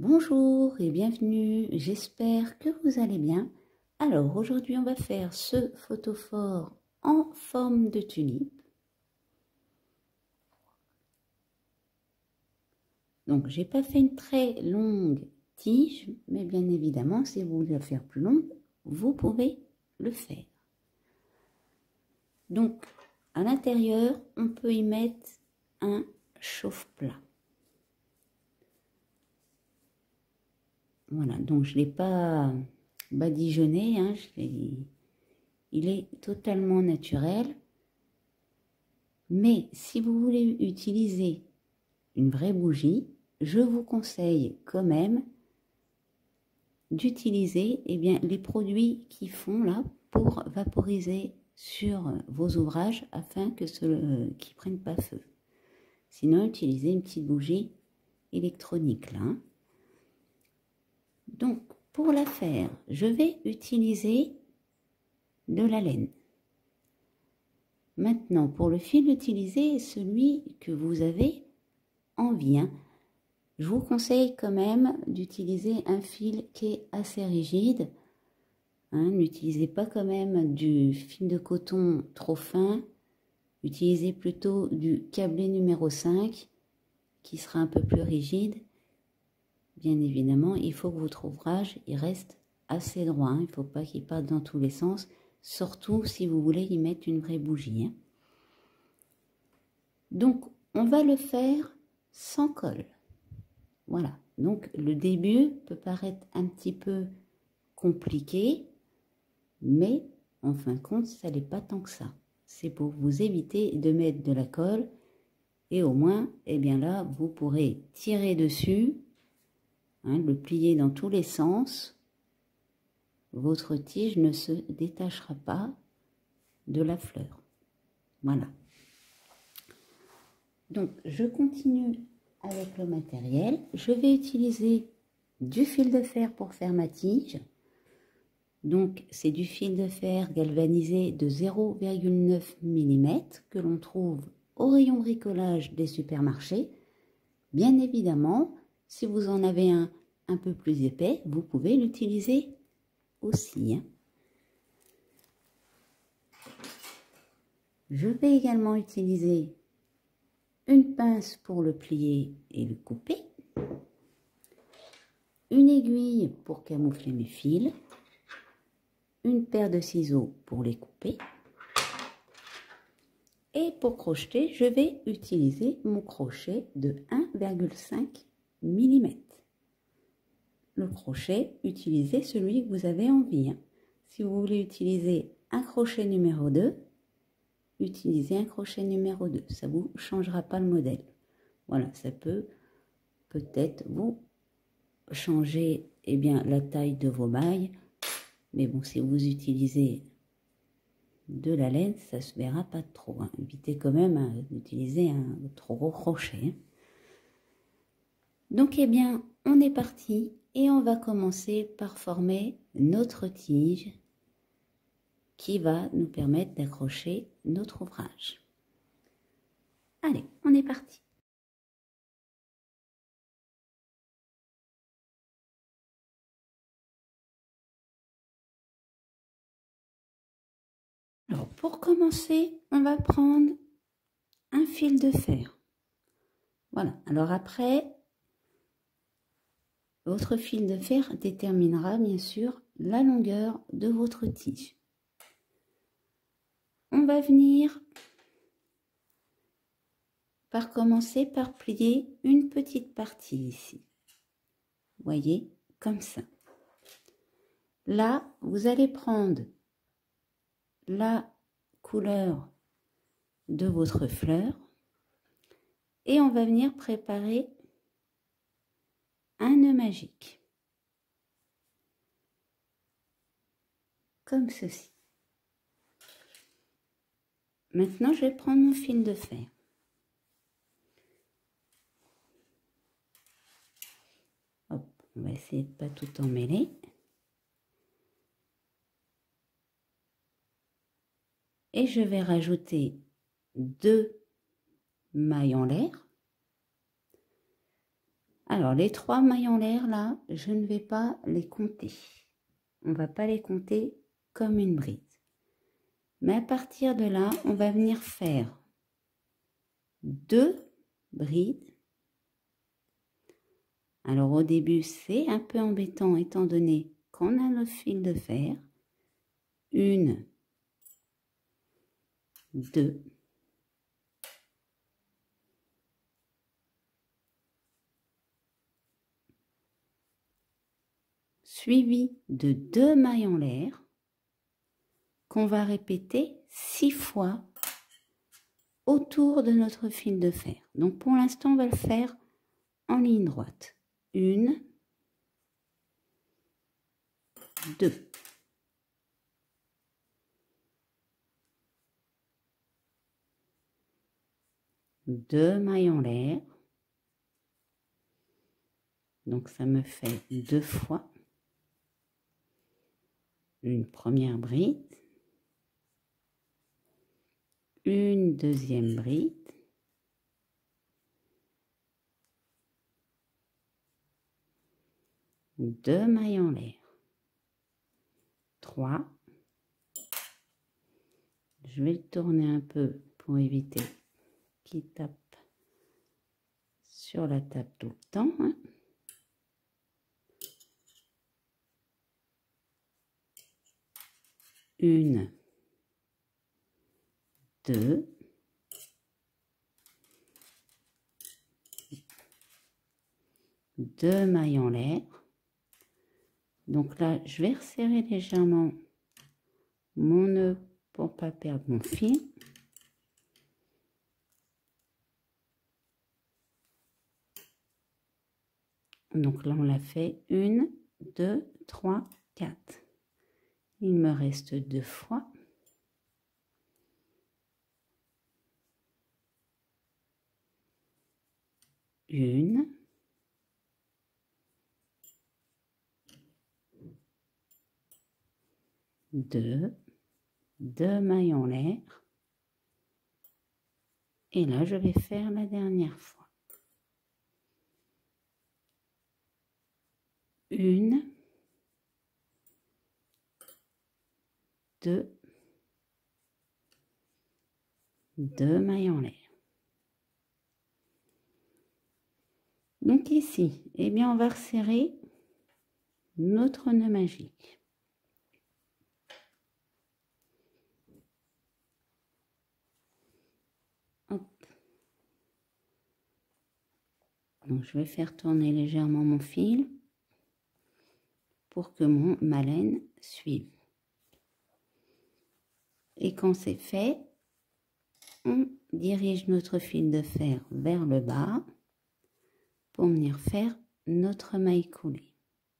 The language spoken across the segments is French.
Bonjour et bienvenue, j'espère que vous allez bien. Alors aujourd'hui on va faire ce photophore en forme de tulipe. Donc j'ai pas fait une très longue tige, mais bien évidemment si vous voulez la faire plus longue, vous pouvez le faire. Donc à l'intérieur on peut y mettre un chauffe-plat. Voilà, donc je ne l'ai pas badigeonné, hein, il est totalement naturel. Mais si vous voulez utiliser une vraie bougie, je vous conseille quand même d'utiliser les produits qui font là pour vaporiser sur vos ouvrages afin que qu'ils ne prennent pas feu. Sinon, utilisez une petite bougie électronique là. Donc, pour la faire, je vais utiliser de la laine. Maintenant, pour le fil, utilisez celui que vous avez envie. Je vous conseille quand même d'utiliser un fil qui est assez rigide. N'utilisez pas quand même du fil de coton trop fin. Utilisez plutôt du câblé numéro 5 qui sera un peu plus rigide. Bien évidemment, il faut que votre ouvrage il reste assez droit. Il ne faut pas qu'il parte dans tous les sens, surtout si vous voulez y mettre une vraie bougie. Donc, on va le faire sans colle. Voilà, donc le début peut paraître un petit peu compliqué, mais en fin de compte, ça n'est pas tant que ça. C'est pour vous éviter de mettre de la colle et au moins, là, vous pourrez tirer dessus, le plier dans tous les sens. Votre tige ne se détachera pas de la fleur. Voilà. Donc, je continue avec le matériel. Je vais utiliser du fil de fer pour faire ma tige. Donc, c'est du fil de fer galvanisé de 0,9 mm que l'on trouve au rayon bricolage des supermarchés. Bien évidemment, si vous en avez un peu plus épais, vous pouvez l'utiliser aussi. Je vais également utiliser une pince pour le plier et le couper, une aiguille pour camoufler mes fils, une paire de ciseaux pour les couper et pour crocheter, je vais utiliser mon crochet de 1,5 mm. Le crochet, utilisez celui que vous avez envie. Si vous voulez utiliser un crochet numéro 2, utilisez un crochet numéro 2, ça ne vous changera pas le modèle. Voilà, ça peut peut-être vous changer la taille de vos mailles, mais bon, si vous utilisez de la laine, ça ne se verra pas trop. Évitez quand même d'utiliser un trop gros crochet. Donc, on est parti et on va commencer par former notre tige qui va nous permettre d'accrocher notre ouvrage. Allez, on est parti. Alors, pour commencer, on va prendre un fil de fer. Voilà, alors après, votre fil de fer déterminera bien sûr la longueur de votre tige. On va venir par commencer par plier une petite partie ici. Vous voyez, comme ça. Là, vous allez prendre la couleur de votre fleur et on va venir préparer un nœud magique. Comme ceci. Maintenant, je vais prendre mon fil de fer. Hop, on va essayer de ne pas tout emmêler. Et je vais rajouter 2 mailles en l'air Alors, les 3 mailles en l'air, là, je ne vais pas les compter. On ne va pas les compter comme une bride. Mais à partir de là, on va venir faire 2 brides. Alors, au début, c'est un peu embêtant étant donné qu'on a notre fil de fer. 1, 2. Suivi de 2 mailles en l'air qu'on va répéter 6 fois autour de notre fil de fer. Donc pour l'instant, on va le faire en ligne droite. 1, 2. 2 mailles en l'air. Donc ça me fait 2 fois une première bride, une deuxième bride, deux mailles en l'air, 3. Je vais le tourner un peu pour éviter qu'il tape sur la table tout le temps. Hein. Une, 2, 2 mailles en l'air. Donc là, je vais resserrer légèrement mon nœud pour pas perdre mon fil. Donc là, on l'a fait 1, 2, 3, 4. Il me reste 2 fois. Une, deux mailles en l'air. Et là, je vais faire la dernière fois. 1, 2 mailles en l'air. Donc ici, eh bien, on va resserrer notre nœud magique. Hop. Donc je vais faire tourner légèrement mon fil pour que ma laine suive. Et quand c'est fait, on dirige notre fil de fer vers le bas pour venir faire notre maille coulée.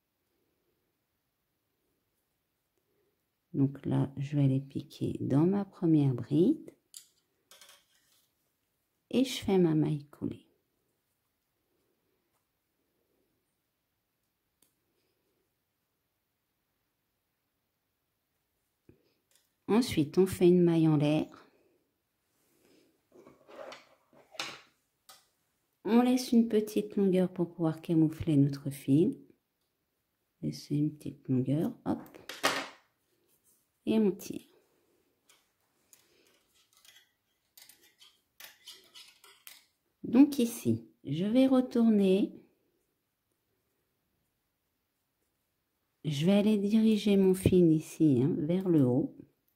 Donc là, je vais les piquer dans ma première bride et je fais ma maille coulée. Ensuite, on fait une maille en l'air. On laisse une petite longueur pour pouvoir camoufler notre fil. Laissez une petite longueur, hop. Et on tire. Donc ici, je vais retourner. Je vais aller diriger mon fil ici hein, vers le haut.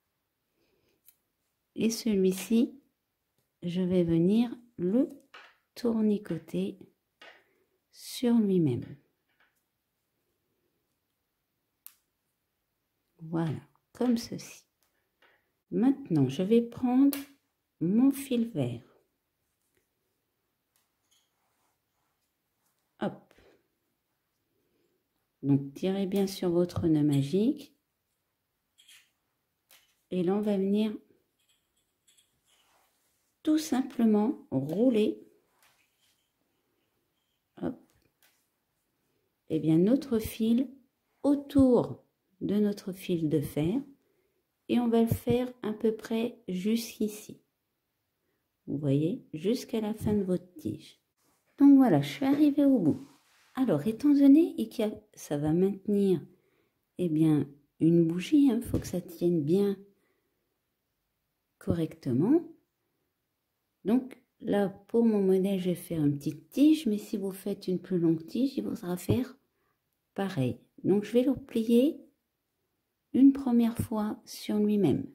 Et celui-ci, je vais venir le tournicoter sur lui-même. Voilà, comme ceci. Maintenant, je vais prendre mon fil vert. Hop. Donc, tirez bien sur votre nœud magique. Et là, on va venir tout simplement rouler. Hop. Et bien, notre fil autour de notre fil de fer. Et on va le faire à peu près jusqu'ici. Vous voyez, jusqu'à la fin de votre tige. Donc voilà, je suis arrivée au bout. Alors, étant donné que ça va maintenir, eh bien, une bougie, il faut que ça tienne bien correctement. Donc, là, pour mon modèle, je vais faire une petite tige, mais si vous faites une plus longue tige, il faudra faire pareil. Donc, je vais le plier une première fois sur lui-même.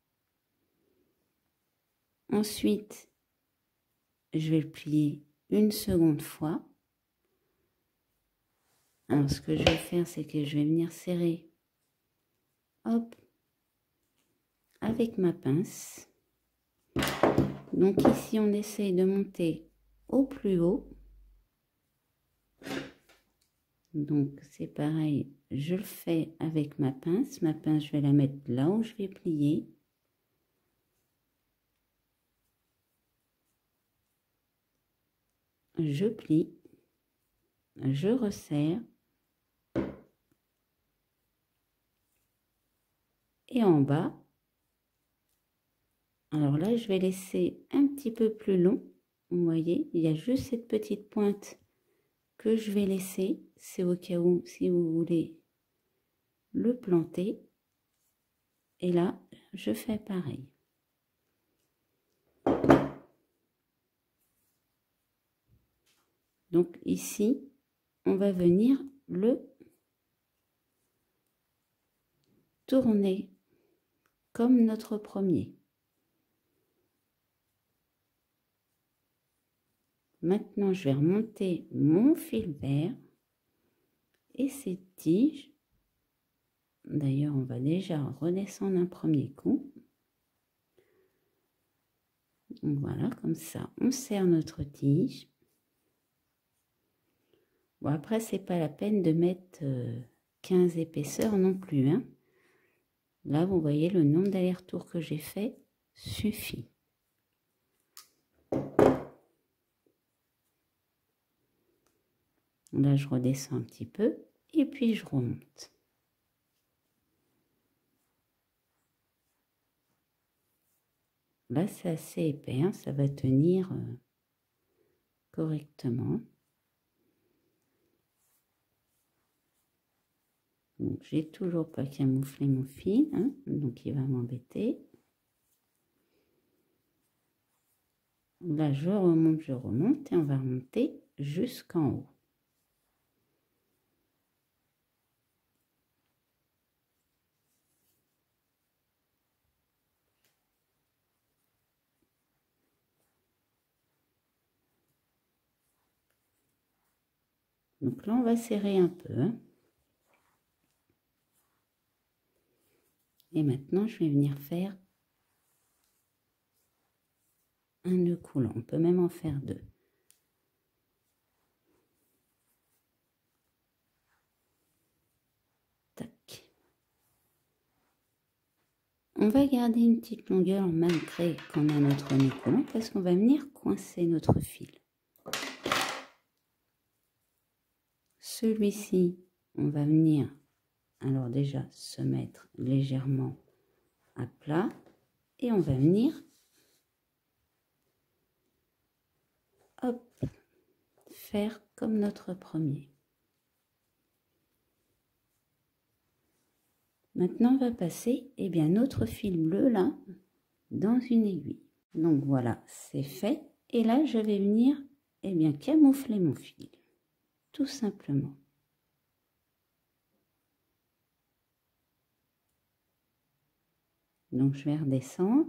Ensuite, je vais le plier une seconde fois. Alors, ce que je vais faire, c'est que je vais venir serrer, hop, avec ma pince. Donc ici, on essaye de monter au plus haut. Donc, c'est pareil, je le fais avec ma pince. Ma pince, je vais la mettre là où je vais plier. Je plie, je resserre. Et en bas, alors là, je vais laisser un petit peu plus long. Vous voyez, il y a juste cette petite pointe que je vais laisser. C'est au cas où, si vous voulez le planter. Et là, je fais pareil. Donc ici, on va venir le tourner comme notre premier. Maintenant, je vais remonter mon fil vert et ces tiges. D'ailleurs, on va déjà redescendre un premier coup. Voilà, comme ça, on serre notre tige. Bon, après, c'est pas la peine de mettre 15 épaisseurs non plus, hein. Là, vous voyez, le nombre d'allers-retours que j'ai fait suffit. Là, je redescends un petit peu et puis je remonte. Là, c'est assez épais, hein, ça va tenir correctement. Donc, j'ai toujours pas camouflé mon fil, hein, donc il va m'embêter. Là, je remonte et on va remonter jusqu'en haut. Donc là, on va serrer un peu, hein. Et maintenant, je vais venir faire un nœud coulant. On peut même en faire deux. Tac. On va garder une petite longueur malgré qu'on a notre nœud coulant parce qu'on va venir coincer notre fil. Celui-ci, on va venir, alors déjà, se mettre légèrement à plat et on va venir, hop, faire comme notre premier. Maintenant, on va passer, eh bien, notre fil bleu là, dans une aiguille. Donc voilà, c'est fait. Et là, je vais venir, eh bien, camoufler mon fil, tout simplement. Donc, je vais redescendre.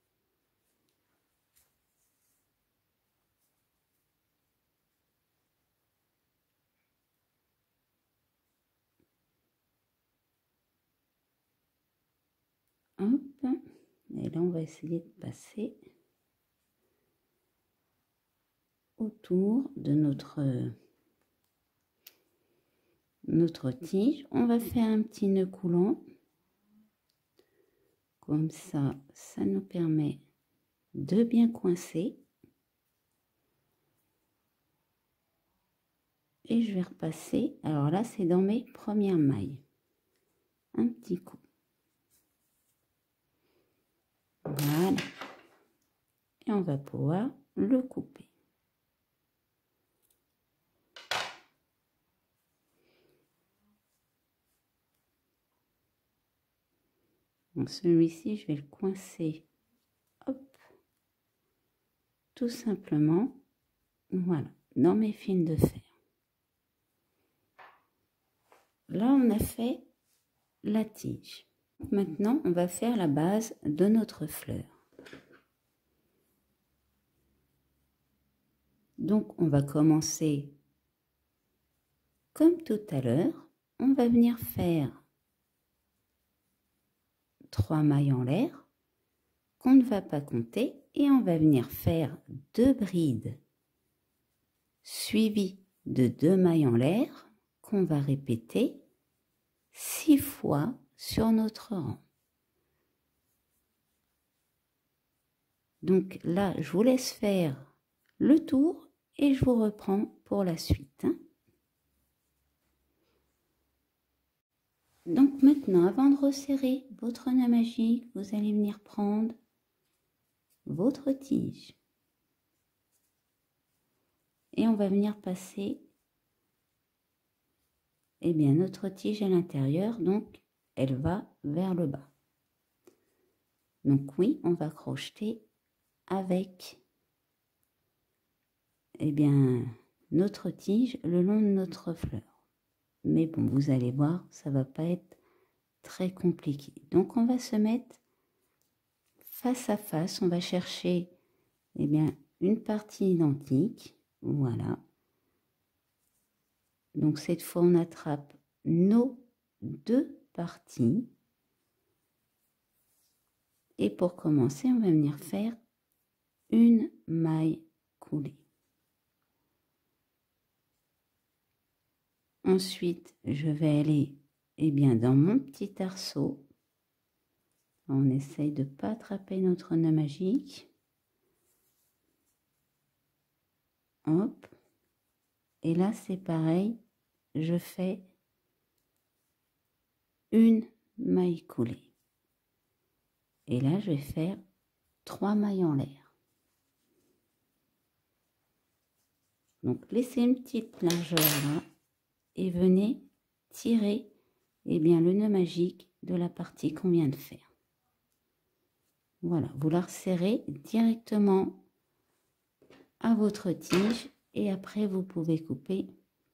Hop. Et là, on va essayer de passer autour de notre tige. On va faire un petit nœud coulant. Comme ça, ça nous permet de bien coincer. Et je vais repasser. Alors là, c'est dans mes premières mailles. Un petit coup. Voilà. Et on va pouvoir le couper. Donc celui-ci, je vais le coincer, hop, tout simplement, voilà, dans mes fils de fer. Là, on a fait la tige. Maintenant, on va faire la base de notre fleur. Donc, on va commencer comme tout à l'heure. On va venir faire 3 mailles en l'air qu'on ne va pas compter et on va venir faire 2 brides suivies de 2 mailles en l'air qu'on va répéter 6 fois sur notre rang. Donc là, je vous laisse faire le tour et je vous reprends pour la suite. Donc maintenant, avant de resserrer votre nœud magique, vous allez venir prendre votre tige. Et on va venir passer notre tige à l'intérieur, donc elle va vers le bas. Donc oui, on va crocheter avec notre tige le long de notre fleur. Mais bon, vous allez voir, ça va pas être très compliqué. Donc on va se mettre face à face, on va chercher une partie identique, voilà. Donc cette fois on attrape nos 2 parties. Et pour commencer, on va venir faire une maille coulée. Ensuite, je vais aller dans mon petit arceau. On essaye de ne pas attraper notre nœud magique. Hop. Et là, c'est pareil. Je fais une maille coulée. Et là, je vais faire 3 mailles en l'air. Donc, laissez une petite largeur là. Et venez tirer le nœud magique de la partie qu'on vient de faire. Voilà, vous la resserrez directement à votre tige et après vous pouvez couper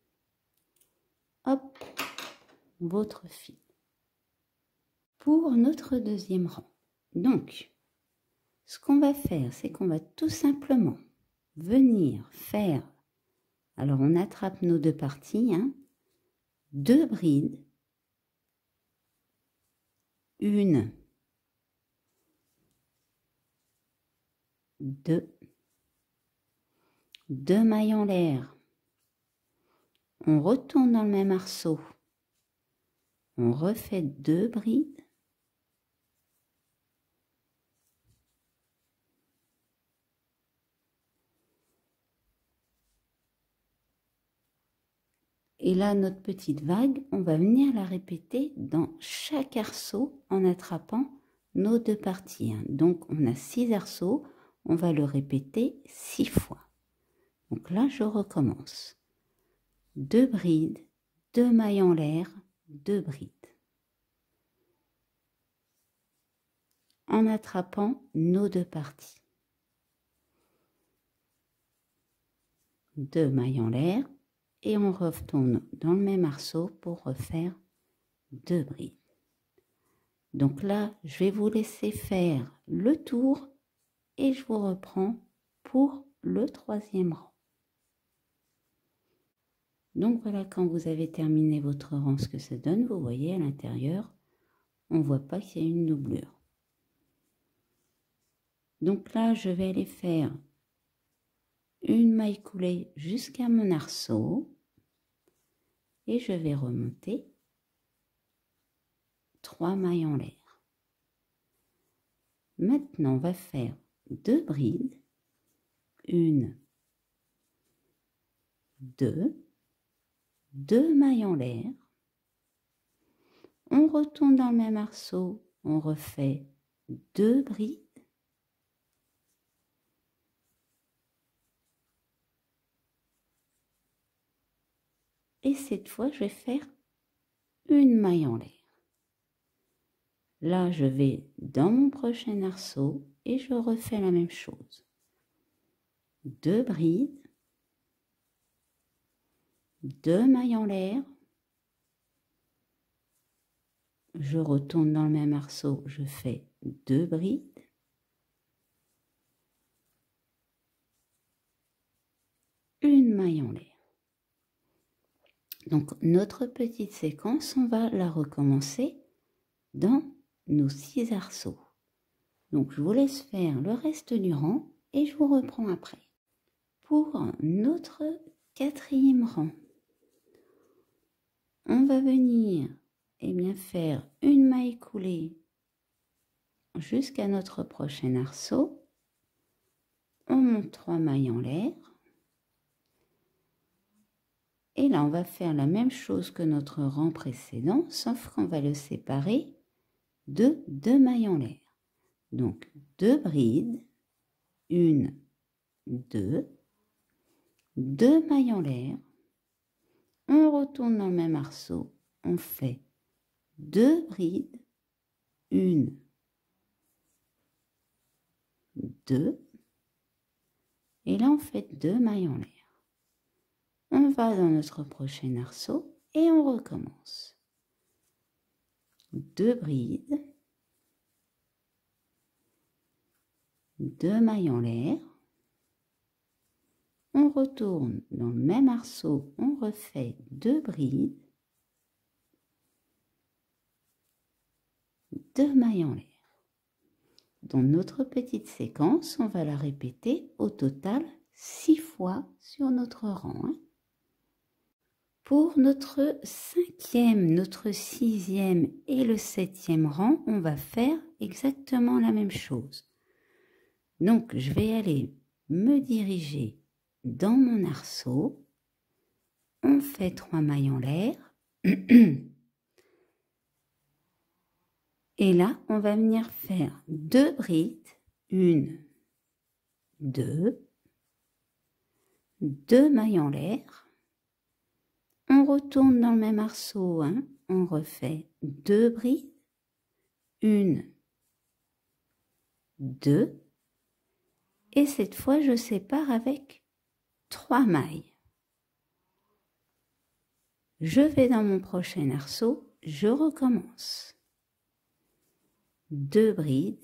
hop votre fil. Pour notre deuxième rang, donc ce qu'on va faire, c'est qu'on va tout simplement venir faire, alors on attrape nos 2 parties, 2 brides, une, 2, 2 mailles en l'air, on retourne dans le même arceau, on refait 2 brides, et là notre petite vague, on va venir la répéter dans chaque arceau en attrapant nos 2 parties. Donc on a 6 arceaux, on va le répéter 6 fois. Donc là je recommence. 2 brides, 2 mailles en l'air, 2 brides. En attrapant nos 2 parties. 2 mailles en l'air et on retourne dans le même arceau pour refaire 2 brides. Donc là, je vais vous laisser faire le tour et je vous reprends pour le 3e rang. Donc voilà, quand vous avez terminé votre rang, ce que ça donne, vous voyez à l'intérieur, on ne voit pas qu'il y a une doublure. Donc là, je vais aller faire une maille coulée jusqu'à mon arceau et je vais remonter 3 mailles en l'air. Maintenant, on va faire 2 brides, 1, 2, 2 mailles en l'air, on retourne dans le même arceau, on refait 2 brides, et cette fois je vais faire une maille en l'air. Là, je vais dans mon prochain arceau et je refais la même chose. 2 brides, 2 mailles en l'air, je retourne dans le même arceau, je fais 2 brides, une maille en l'air. Donc notre petite séquence, on va la recommencer dans nos 6 arceaux. Donc je vous laisse faire le reste du rang et je vous reprends après. Pour notre 4e rang, on va venir faire une maille coulée jusqu'à notre prochain arceau. On monte 3 mailles en l'air. Et là, on va faire la même chose que notre rang précédent, sauf qu'on va le séparer de 2 mailles en l'air. Donc 2 brides, 1, 2, 2 mailles en l'air. On retourne dans le même arceau, on fait 2 brides, 1, 2, et là on fait 2 mailles en l'air. On va dans notre prochain arceau et on recommence. 2 brides, 2 mailles en l'air. On retourne dans le même arceau, on refait 2 brides, 2 mailles en l'air. Dans notre petite séquence, on va la répéter au total 6 fois sur notre rang. Pour notre 5e, notre 6e et le 7e rang, on va faire exactement la même chose. Donc, je vais aller me diriger dans mon arceau. On fait 3 mailles en l'air. Et là, on va venir faire 2 brides. 1, 2, 2 mailles en l'air. On retourne dans le même arceau, on refait 2 brides, 1, 2, et cette fois je sépare avec 3 mailles. Je vais dans mon prochain arceau, je recommence. 2 brides,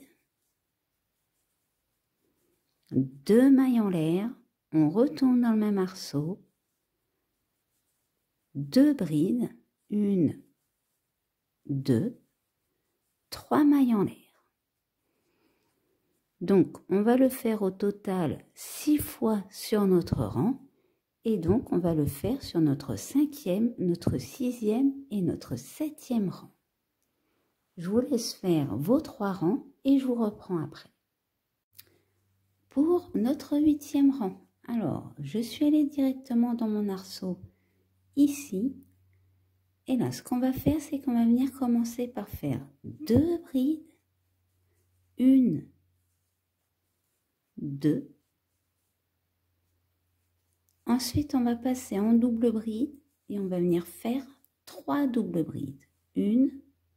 2 mailles en l'air, on retourne dans le même arceau, 2 brides, 1, 2, 3 mailles en l'air. Donc, on va le faire au total 6 fois sur notre rang. Et donc, on va le faire sur notre 5e, notre 6e et notre 7e rang. Je vous laisse faire vos 3 rangs et je vous reprends après. Pour notre 8e rang, alors, je suis allée directement dans mon arceau ici. Et là, ce qu'on va faire, c'est qu'on va venir commencer par faire 2 brides, 1, 2. Ensuite, on va passer en double bride et on va venir faire 3 doubles brides. 1,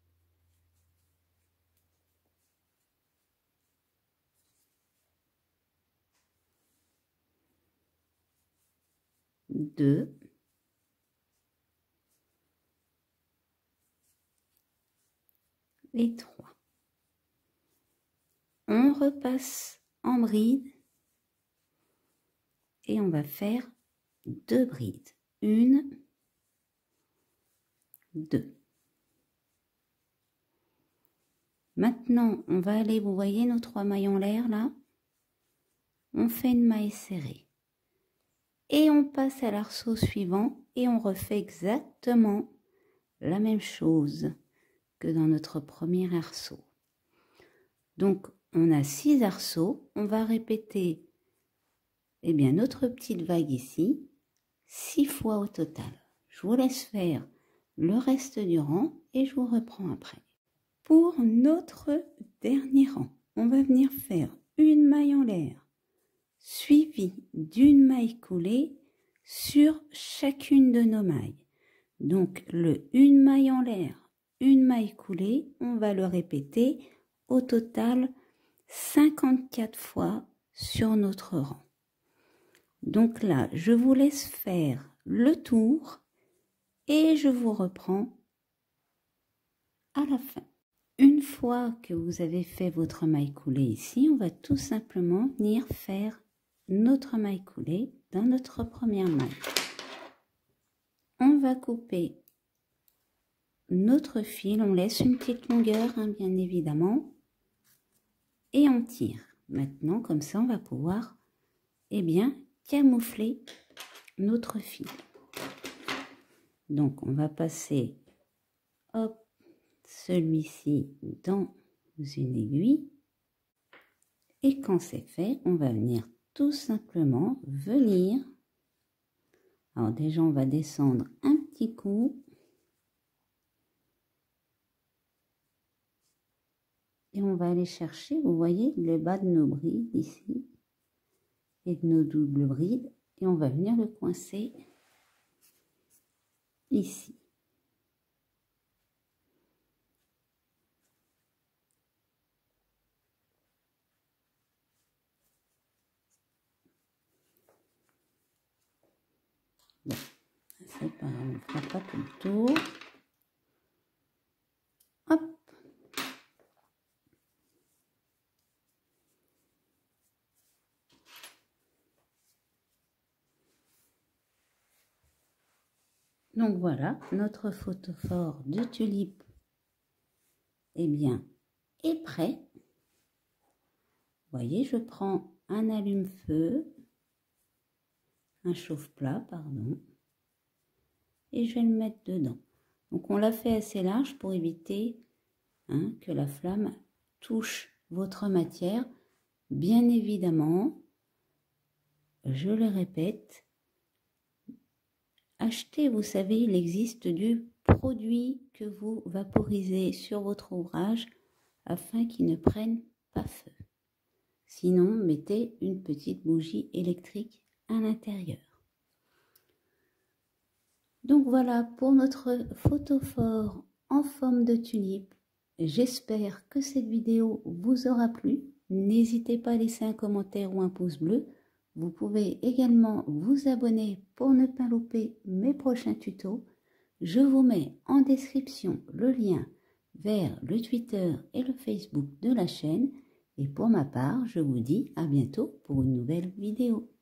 2, et 3. On repasse en bride et on va faire 2 brides. 1, 2. Maintenant, on va aller, vous voyez nos 3 mailles en l'air là? On fait une maille serrée. Et on passe à l'arceau suivant et on refait exactement la même chose que dans notre premier arceau. Donc, on a 6 arceaux. On va répéter notre petite vague ici 6 fois au total. Je vous laisse faire le reste du rang et je vous reprends après. Pour notre dernier rang, on va venir faire une maille en l'air suivie d'une maille coulée sur chacune de nos mailles. Donc, le une maille en l'air une maille coulée, on va le répéter au total 54 fois sur notre rang. Donc là, je vous laisse faire le tour et je vous reprends à la fin. Une fois que vous avez fait votre maille coulée ici, on va tout simplement venir faire notre maille coulée dans notre première maille. On va couper notre fil, on laisse une petite longueur, hein, bien évidemment, et on tire. Maintenant, comme ça, on va pouvoir, eh bien, camoufler notre fil. Donc, on va passer, hop, celui-ci dans une aiguille. Et quand c'est fait, on va venir tout simplement venir. Alors déjà, on va descendre un petit coup. Et on va aller chercher, vous voyez, le bas de nos brides ici. Et de nos doubles brides. Et on va venir le coincer ici. Bon, c'est pas grave, on ne fera pas tout le tour. Hop. Donc voilà, notre photophore de tulipe, eh bien, est prêt. Vous voyez, je prends un allume-feu, un chauffe-plat, pardon, et je vais le mettre dedans. Donc on l'a fait assez large pour éviter que la flamme touche votre matière. Bien évidemment, je le répète, achetez, vous savez, il existe du produit que vous vaporisez sur votre ouvrage afin qu'il ne prenne pas feu. Sinon, mettez une petite bougie électrique à l'intérieur. Donc voilà pour notre photophore en forme de tulipe. J'espère que cette vidéo vous aura plu. N'hésitez pas à laisser un commentaire ou un pouce bleu. Vous pouvez également vous abonner pour ne pas louper mes prochains tutos. Je vous mets en description le lien vers le Twitter et le Facebook de la chaîne. Et pour ma part, je vous dis à bientôt pour une nouvelle vidéo.